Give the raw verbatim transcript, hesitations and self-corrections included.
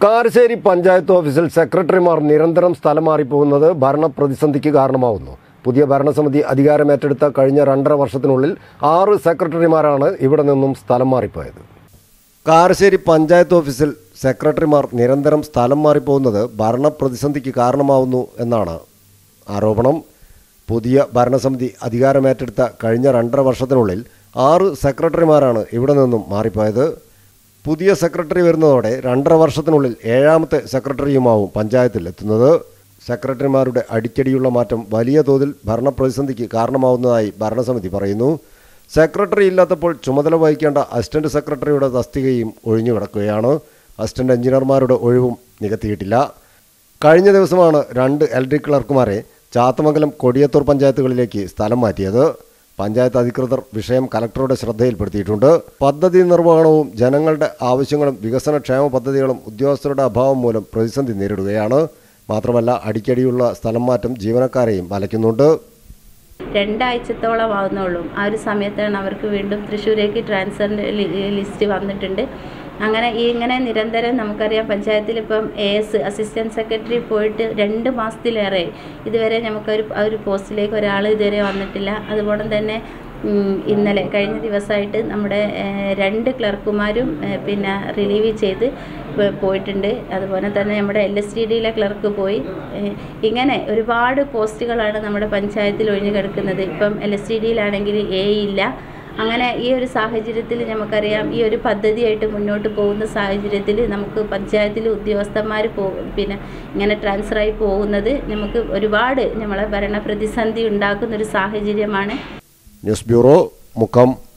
കാരശ്ശേരി പഞ്ചായത്ത് ഓഫീസിൽ സെക്രട്ടറിമാർ നിരന്തരം സ്ഥലം മാറിപ്പോകുന്നത് ഭരണപ്രതിസന്ധിക്ക് കാരണമാവുന്നു. പുതിയ ഭരണസമിതി അധികാരമേറ്റെടുത്ത കഴിഞ്ഞ രണ്ടര വർഷത്തിനുള്ളിൽ ആറ് സെക്രട്ടറിമാരാണ് ഇവിടെ നിന്നും സ്ഥലം മാറിപ്പോയത്. കാരശ്ശേരി പഞ്ചായത്ത് ഓഫീസിൽ സെക്രട്ടറിമാർ നിരന്തരം സ്ഥലം മാറിപ്പോകുന്നത് ഭരണപ്രതിസന്ധിക്ക് കാരണമാവുന്നു എന്നാണ് ആരോപണം. പുതിയ ഭരണസമിതി അധികാരമേറ്റെടുത്ത കഴിഞ്ഞ രണ്ടര വർഷത്തിനുള്ളിൽ ആറ് സെക്രട്ടറിമാരാണ് ഇവിടെ നിന്നും മാറിപ്പോയത്. പുതിയ സെക്രട്ടറി വരുന്നതോടെ രണ്ടര വർഷത്തിനുള്ളിൽ ഏഴാമത്തെ സെക്രട്ടറിയുമാവും പഞ്ചായത്തിൽ എത്തുന്നത്. സെക്രട്ടറിമാരുടെ അടിക്കടിയുള്ള മാറ്റം വലിയ തോതിൽ ഭരണപ്രതിസന്ധിക്ക് കാരണമാവുന്നതായി ഭരണസമിതി പറയുന്നു. സെക്രട്ടറി ഇല്ലാത്തപ്പോൾ ചുമതല വഹിക്കേണ്ട അസിസ്റ്റന്റ് സെക്രട്ടറിയുടെ തസ്തികയും ഒഴിഞ്ഞുകിടക്കുകയാണ്. അസിസ്റ്റന്റ് എഞ്ചിനീയർമാരുടെ ഒഴിവും നികത്തിയിട്ടില്ല. കഴിഞ്ഞ ദിവസമാണ് രണ്ട് ഇലക്ട്രിക് ക്ലർക്കുമാരെ ചാത്തമംഗലം കൊടിയത്തൂർ പഞ്ചായത്തുകളിലേക്ക് സ്ഥലം മാറ്റിയത്. പഞ്ചായത്ത് അധികൃതർ വിഷയം കലക്ടറുടെ ശ്രദ്ധയിൽപ്പെടുത്തിയിട്ടുണ്ട്. പദ്ധതി നിർവഹണവും ജനങ്ങളുടെ ആവശ്യങ്ങളും വികസനക്ഷേമ പദ്ധതികളും ഉദ്യോഗസ്ഥരുടെ അഭാവം മൂലം പ്രതിസന്ധി നേരിടുകയാണ്. മാത്രമല്ല അടിക്കടിയുള്ള സ്ഥലം മാറ്റം ജീവനക്കാരെയും വലയ്ക്കുന്നുണ്ട്. രണ്ടാഴ്ചത്തോളം ആവുന്നുള്ളൂ. ആ ഒരു സമയത്താണ് അവർക്ക് വീണ്ടും തൃശ്ശൂരേക്ക് ട്രാൻസ്ഫറിൻ്റെ ലിസ്റ്റ് വന്നിട്ടുണ്ട്. അങ്ങനെ ഈ ഇങ്ങനെ നിരന്തരം നമുക്കറിയാം പഞ്ചായത്തിൽ ഇപ്പം എ എസ് അസിസ്റ്റൻറ്റ് സെക്രട്ടറി പോയിട്ട് രണ്ട് മാസത്തിലേറെ ഇതുവരെ നമുക്കൊരു ആ ഒരു പോസ്റ്റിലേക്ക് ഒരാൾ ഇതുവരെ വന്നിട്ടില്ല. അതുപോലെ തന്നെ ഇന്നലെ കഴിഞ്ഞ ദിവസമായിട്ട് നമ്മുടെ രണ്ട് ക്ലർക്കുമാരും പിന്നെ റിലീവ് ചെയ്ത് പോയിട്ടുണ്ട്. അതുപോലെ തന്നെ നമ്മുടെ എൽ എസ് ഡി ഡിയിലെ ക്ലർക്ക് പോയി. ഇങ്ങനെ ഒരുപാട് പോസ്റ്റുകളാണ് നമ്മുടെ പഞ്ചായത്തിൽ ഒഴിഞ്ഞു കിടക്കുന്നത്. ഇപ്പം എൽ എസ് ഡി ഡിയിലാണെങ്കിൽ എ ഇല്ല. അങ്ങനെ ഈ ഒരു സാഹചര്യത്തിൽ നമുക്കറിയാം ഈ ഒരു പദ്ധതിയായിട്ട് മുന്നോട്ട് പോകുന്ന സാഹചര്യത്തിൽ നമുക്ക് പഞ്ചായത്തിൽ ഉദ്യോഗസ്ഥന്മാർ പോ പിന്നെ ഇങ്ങനെ ട്രാൻസ്ഫറായി പോകുന്നത് നമുക്ക് ഒരുപാട് നമ്മളെ ഭരണ പ്രതിസന്ധി ഉണ്ടാക്കുന്നൊരു സാഹചര്യമാണ്. News bureau, Mukkam.